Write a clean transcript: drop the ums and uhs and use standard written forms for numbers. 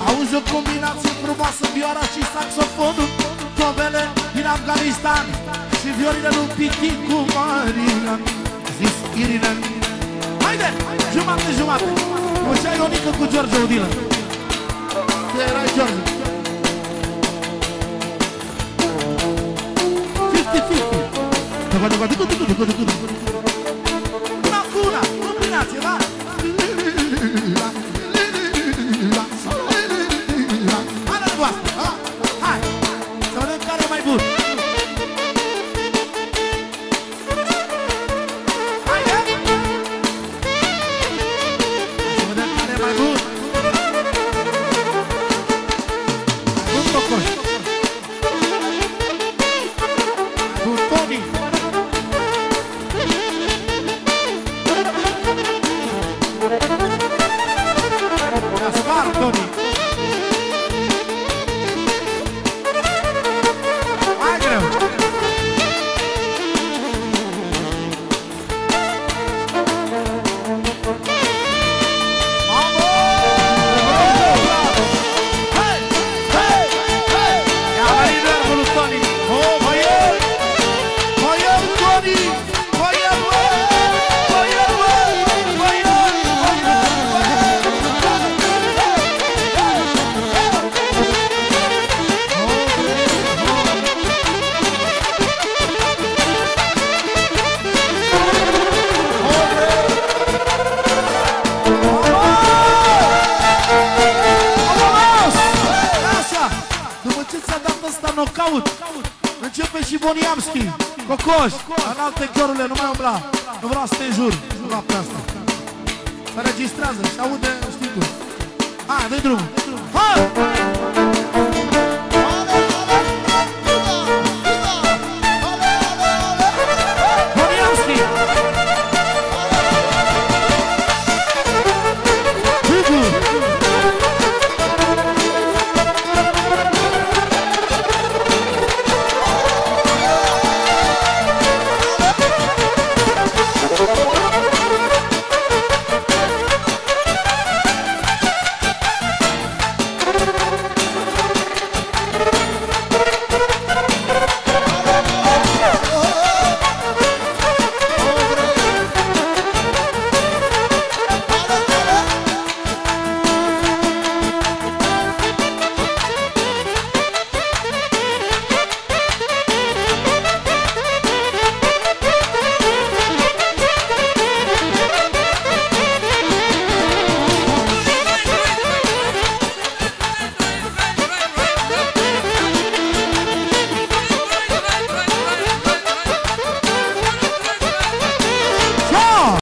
Auzi o combinație frumoasă, vioara și saxofonul, tobele din Afganistan și violile lui Piticu Marina. Zis Irina. Haide, jumate. O să ai Ionica cu George Udilă. Tu erai George. 50-50. Una cu una, combinație, da? Hai, să vedem care e mai bun. Haide! Să vedem care e mai bun. Bun Cocoș. Bun Toni. Gaspar Toni. Începe și Boniamski, Cocoș, în alte chiorurile, nu mai umbla. Nu vreau să te jur, nu la asta. Se registrează, se aude, știi tu. Hai, dă-i drumul. Hai!